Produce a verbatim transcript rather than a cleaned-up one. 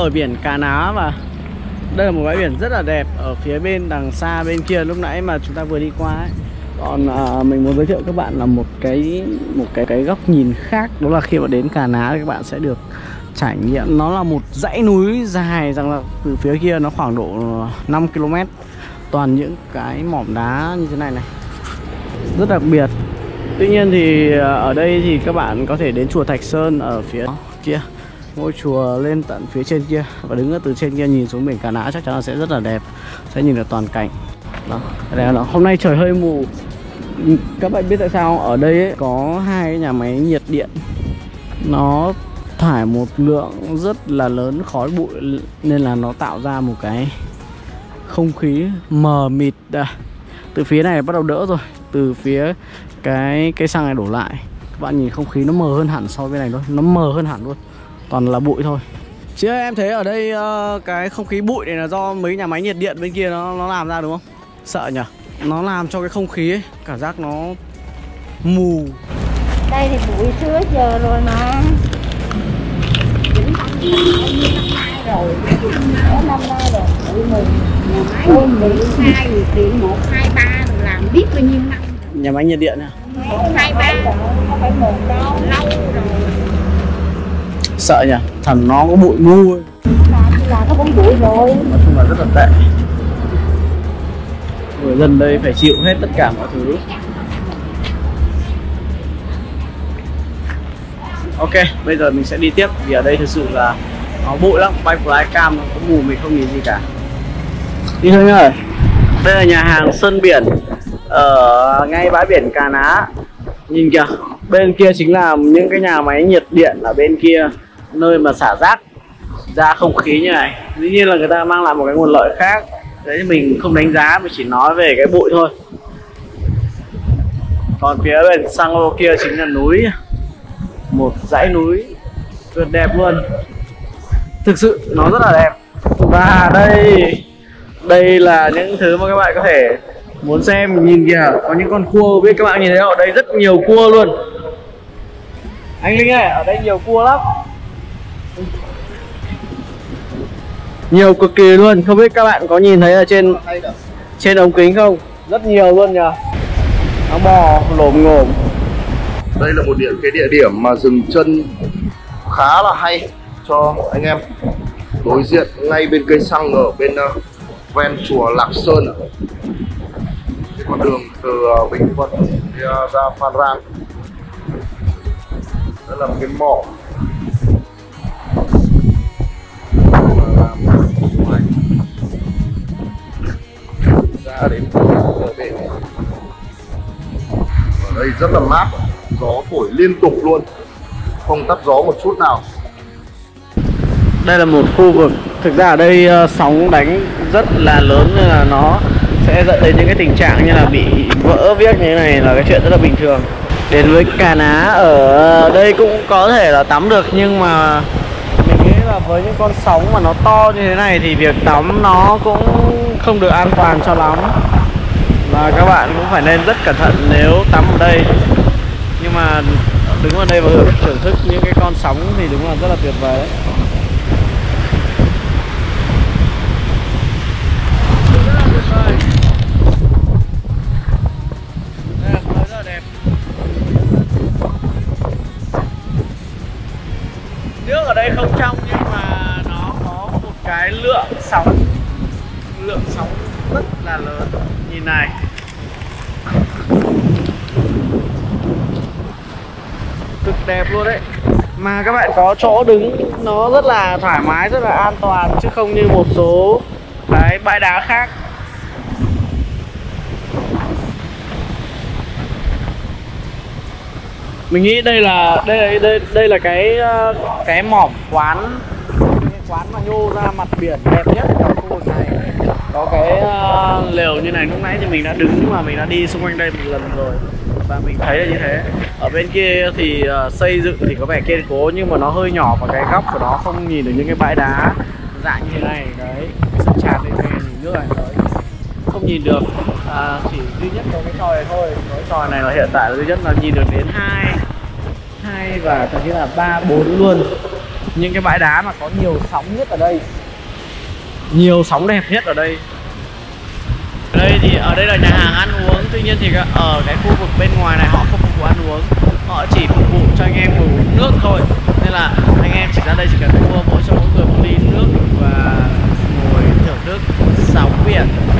bờ biển Cà Ná và đây là một bãi biển rất là đẹp ở phía bên đằng xa bên kia lúc nãy mà chúng ta vừa đi qua ấy. Còn à, mình muốn giới thiệu các bạn là một cái một cái cái góc nhìn khác, đó là khi mà đến Cà Ná thì các bạn sẽ được trải nghiệm. Nó là một dãy núi dài rằng là từ phía kia nó khoảng độ năm ki lô mét, toàn những cái mỏm đá như thế này này, rất đặc biệt. Tuy nhiên thì ở đây thì các bạn có thể đến chùa Thạch Sơn ở phía kia, ngôi chùa lên tận phía trên kia, và đứng ở từ trên kia nhìn xuống biển Cà Ná chắc chắn là sẽ rất là đẹp, sẽ nhìn được toàn cảnh. Đó, đây là hôm nay trời hơi mù. Các bạn biết tại sao ở đây ấy, có hai cái nhà máy nhiệt điện, nó thải một lượng rất là lớn khói bụi nên là nó tạo ra một cái không khí mờ mịt. Đây, từ phía này bắt đầu đỡ rồi, từ phía cái cây xăng này đổ lại, các bạn nhìn không khí nó mờ hơn hẳn so với này thôi, nó mờ hơn hẳn luôn, toàn là bụi thôi. Chứ em thấy ở đây uh, cái không khí bụi này là do mấy nhà máy nhiệt điện bên kia nó nó làm ra đúng không? Sợ nhỉ? Nó làm cho cái không khí ấy, cảm giác nó mù. Đây thì bụi xưa giờ rồi mà. Những năm nay rồi, có năm nay rồi, bụi mù. Nhà máy điện hai, điện một, hai, ba làm biết bao nhiêu năm. Nhà máy nhiệt điện à? một, hai, ba, không phải một đâu, lâu rồi. Sợ nhỉ? Thằng nó có bụi ngu ấy. Là có bụi bụi rồi. Nói chung là rất là tệ. Người dân đây phải chịu hết tất cả mọi thứ. Ok, bây giờ mình sẽ đi tiếp vì ở đây thực sự là nó bụi lắm, bay flycam nó có mù mình không nhìn gì cả. Đi thôi nhá. Đây là nhà hàng Sơn Biển ở ngay bãi biển Cà Ná. Nhìn kìa, bên kia chính là những cái nhà máy nhiệt điện ở bên kia, nơi mà xả rác ra không khí như này. Dĩ nhiên là người ta mang lại một cái nguồn lợi khác. Đấy, mình không đánh giá, mình chỉ nói về cái bụi thôi. Còn phía bên sang ô kia chính là núi, một dãy núi tuyệt đẹp luôn. Thực sự nó rất là đẹp. Và đây đây là những thứ mà các bạn có thể muốn xem. Nhìn kìa, có những con cua, biết các bạn nhìn thấy không? Ở đây rất nhiều cua luôn. Anh Linh ơi, ở đây nhiều cua lắm, nhiều cực kỳ luôn. Không biết các bạn có nhìn thấy ở trên trên ống kính không? Rất nhiều luôn nhờ. Nó bò lổm ngổm. Đây là một địa cái địa điểm mà dừng chân khá là hay cho anh em. Đối diện ngay bên cây xăng ở bên uh, ven chùa Lạc Sơn, cái con đường từ uh, Bình Thuận đi uh, ra Phan Rang. Đây là một cái mỏ ra đến bờ bể. Ở đây rất là mát, gió thổi liên tục luôn, không tắt gió một chút nào. Đây là một khu vực, thực ra ở đây uh, sóng đánh rất là lớn nên là nó sẽ dẫn đến những cái tình trạng như là bị vỡ viếc như thế này là cái chuyện rất là bình thường. Đến với Cà Ná ở đây cũng có thể là tắm được, nhưng mà mình nghĩ là với những con sóng mà nó to như thế này thì việc tắm nó cũng không được an toàn cho lắm, và các bạn cũng phải nên rất cẩn thận nếu tắm ở đây. Nhưng mà đứng ở đây và thưởng thức những cái con sóng thì đúng là rất là tuyệt vời đấy. Rất là tuyệt vời. Đây là rất là đẹp. Nước ở đây không trong nhưng mà nó có một cái lượng sóng, lượng sóng rất là lớn. Nhìn này, cực đẹp luôn đấy. Mà các bạn có chỗ đứng nó rất là thoải mái, rất là an toàn, chứ không như một số cái bãi đá khác. Mình nghĩ đây là đây đây đây là cái cái mỏm quán, cái quán mà nhô ra mặt biển đẹp nhất ở khu vực này. Có cái uh, lều như này, lúc nãy thì mình đã đứng mà mình đã đi xung quanh đây một lần rồi và mình thấy là như thế. Ở bên kia thì uh, xây dựng thì có vẻ kiên cố nhưng mà nó hơi nhỏ và cái góc của nó không nhìn được những cái bãi đá dạng như thế này. Đấy, sân tràn lên này, nhìn nước này đấy, không nhìn được. À, chỉ duy nhất có cái tròi này thôi. Cái tròi này là hiện tại là duy nhất là nhìn được đến hai hai và thậm chí là ba bốn luôn. những cái bãi đá mà có nhiều sóng nhất ở đây, nhiều sóng đẹp nhất ở đây. Ở đây thì ở đây là nhà hàng ăn uống, tuy nhiên thì ở cái khu vực bên ngoài này họ không phục vụ ăn uống, họ chỉ phục vụ cho anh em ngồi uống nước thôi. Nên là anh em chỉ ra đây chỉ cần mua mỗi cho mỗi người một ly nước và ngồi thưởng thức sóng biển.